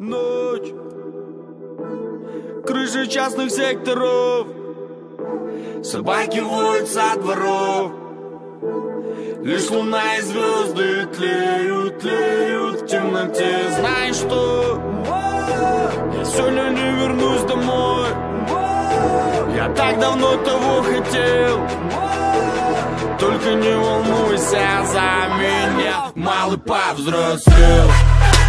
Ночь, крыши частных секторов, собаки воют со дворов. Лишь луна и звезды тлеют, тлеют в темноте. Знаешь что? Я сегодня не вернусь домой. Я так давно того хотел. Только не волнуйся за меня, малый повзрослел.